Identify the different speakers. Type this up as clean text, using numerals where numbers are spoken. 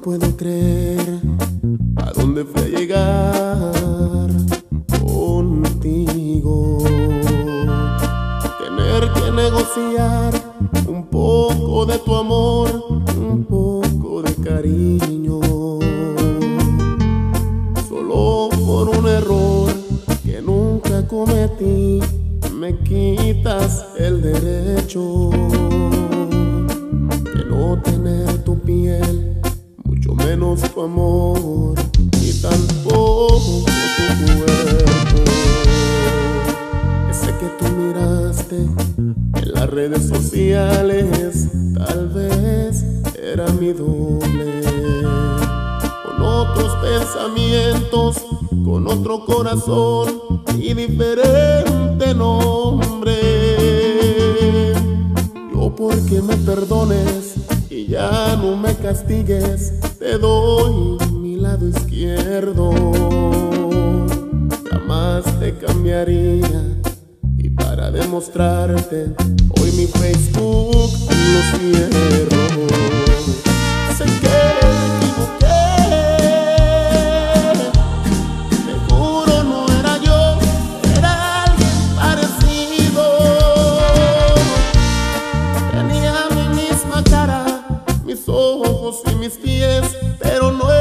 Speaker 1: puedo creer a dónde fui a llegar contigo. Tener que negociar un poco de tu amor, un poco de cariño, solo por un error que nunca cometí. Me quitas el derecho de no tener tu piel, mucho menos tu amor, y tampoco tu cuerpo. Ese que tú miraste en las redes sociales, tal vez era mi doble, con otros pensamientos, con otro corazón y diferente nombre. Yo porque me perdones y ya no me castigues, te doy mi lado izquierdo. Jamás te cambiaría, y para demostrarte hoy mi Facebook lo cierro. Sé que me equivoqué, te juro no era yo, era alguien parecido. Tenía mi misma cara, mis ojos y mis pies, pero no